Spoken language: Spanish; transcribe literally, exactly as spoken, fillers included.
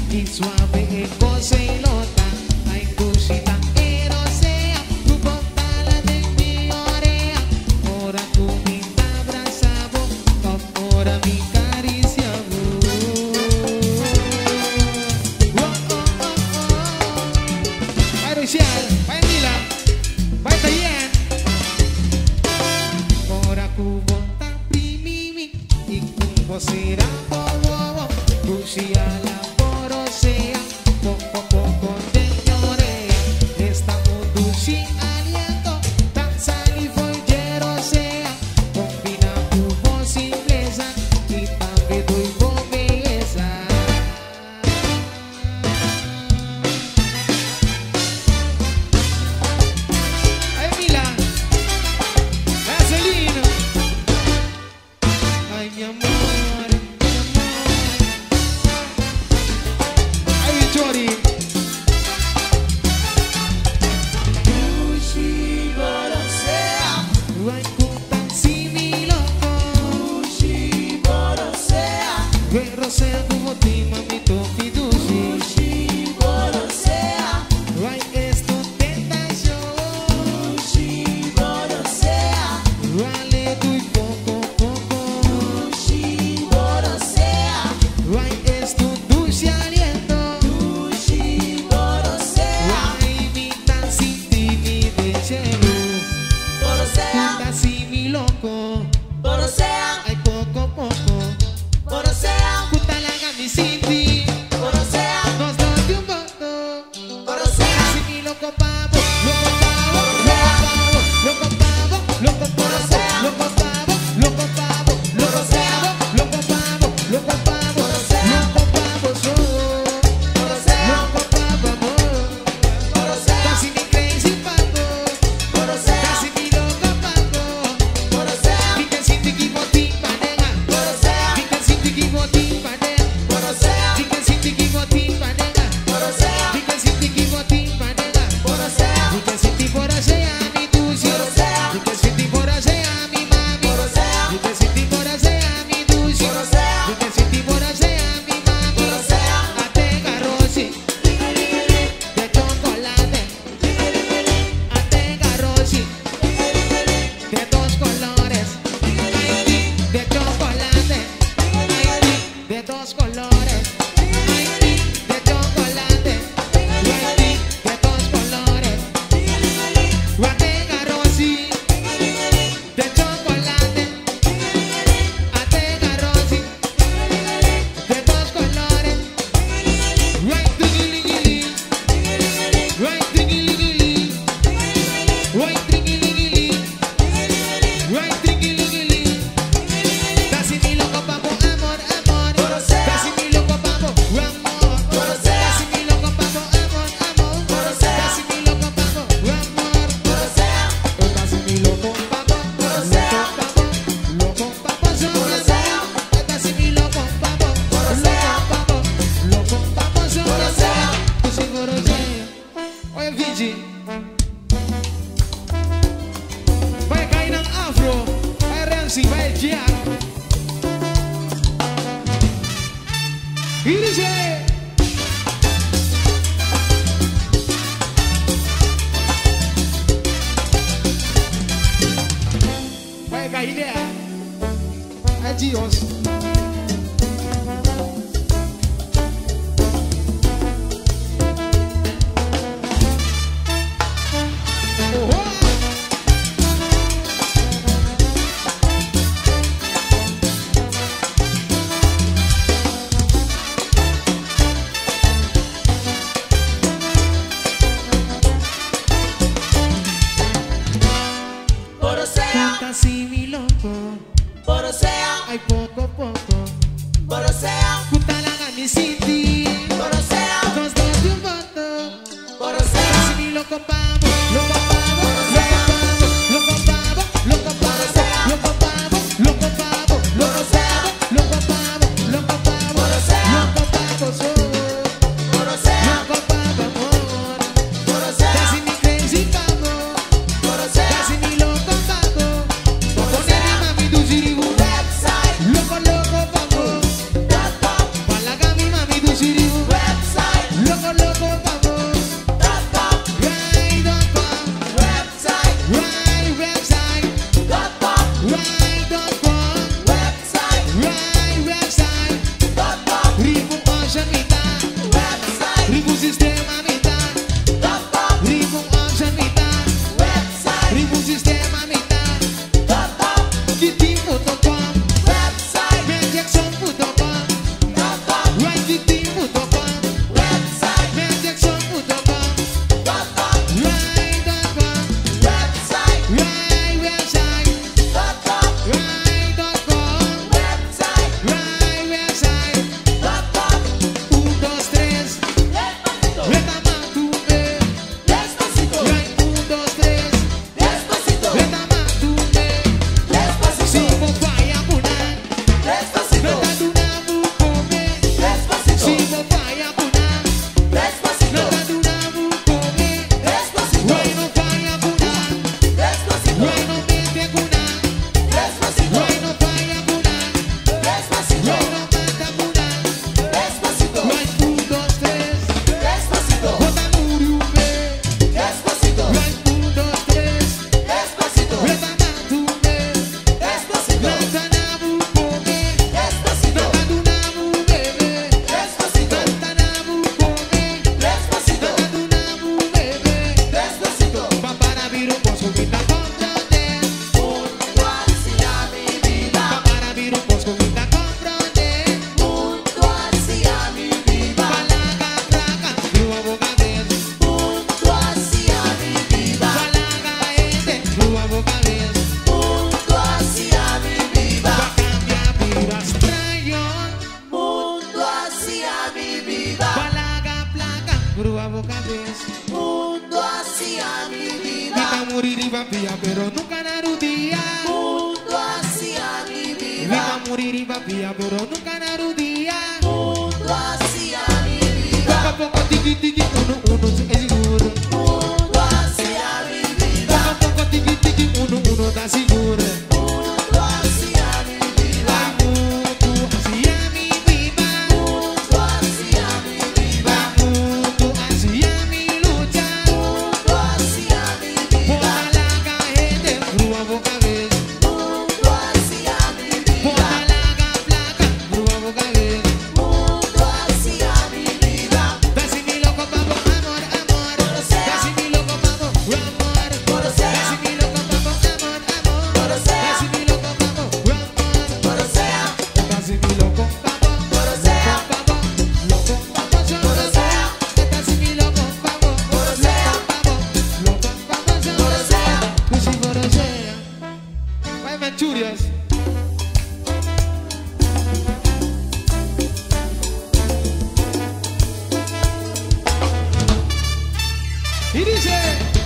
y suave eco se nota. Ay, cosita, pero sea tu bontala de mi oreja. Ora tu mi abrazavo, ora mi cariciavo. Oh, oh, oh, oh. Vai Luciano, vai Mila, vai Tayen. Ora ku bonta primimi, y kun será bobo, Lucia la porosea, poco poco te llorea. Estamos dulce aliento, tan salifollero sea. Combina tu voz inglesa y también tu voz belleza. Ay, Mila, Vaselina. Ay, mi amor. Borosea como ti, mamito, fiduci. Sushi, borosea. Vai esto tentación. Sushi, borosea. Vale tu y poco, poco. Sushi, borosea. Vai esto dulce aliento. Sushi, borosea. Vai mi tan sin ti, mi deseo. Borosea. Tan sin mi loco. Borosea. Ay, poco, poco. Borosea, Kutalaga mi Cindy. Borosea, nos da de un voto. Borosea, si mi loco pavo, loco pavo, loco pavo, loco pavo, loco pavo, loco pavo, loco pavo, loco pavo, loco pavo, loco pavo, soy. Borosea, loco pavo, amor. Borosea, casi mi crazy pavo. Borosea, casi mi loco pavo. Borosea, mi que sin ti kiboti panega. Borosea, mi que sin ti kiboti panega. Borosea, mi que sin ti kiboti panega. Borosea, mi que sin ti kiboti panega. Borosea, mi que sin ti borosea mi dulce. Borosea, mi que sin ti borosea mi mami. Borosea, mi que sin ti borosea mi dulce. Borosea, mi que sin ti borosea mi mami. Borosea, Atega Rosy de chocolate. Atega Rosy de dos colores. De chocolate. De dos colores. De chocolate. De dos colores. Atega Rosy de chocolate. Atega Rosy de dos colores. Right tingili, right tingili, right tingili, right tingili. Casi mi loco pavo, amor, amor. Casi mi loco pavo, amor. Casi mi loco pavo, amor, amor. Casi mi loco pavo, amor. Casi mi loco pavo, loco pavo, loco pavo, sobre amor. Casi mi loco pavo, loco pavo, loco pavo, sobre amor. Tu soy borosea. Oye, Vigi. Vai cair ng afro. Vai Renzi, vai Jack. Irige! Vai cair, adiós. Borosea, casi mi loco. Borosea, ay poco Ribu sistema mitad, ribu option mitad, ribu sistema mitad, kitty punto com, Jackson punto com, right kitty punto com, Jackson punto com, right dot com, right website, right dot com, right website, un, dos, tres, Retamatube, right, un, dos, tres, Retamatube, si vos vaya a punar, Retaduna bucome, si vos vaya a punar, Retaduna bucome, right no vaya a punar, right no mente a punar, right no vaya a punar, right no mata a punar, right, un, dos, tres, Rotamuriube, right, un, dos, tres, Retamatube, Ratanabucome, Ratadunabubebe, Ratanabucome, Ratadunabubebe, Paparabiru poscomita comprende, Paparabiru poscomita comprende, Palaga, placa, grua boca vez, Palaga ende, grua boca vez, Va cambia vidas trayon, Palaga, placa, grua boca vez, Vita morir y vapia pero nunca narudía, Vita morir y vapia pero nunca narudía, poco a poco tiki tiki uno uno es seguro, poco a poco tiki tiki uno uno está seguro. Ay, mundo así a mi vida, mundo así a mi lucha, Palaga gente, grua boca vez, Palaga placa, grua boca vez. Dasi mi loco pavo, amor, amor. Dasi mi loco pavo, amor. Dasi mi loco pavo, amor, amor. Dasi mi loco pavo, amor. Dasi mi loco pavo, pavo, loco pavo, yo lo sé. Dasi mi loco pavo, loco pavo, loco pavo, yo lo sé. Lucy Borosea, Five Manchurias. Y dice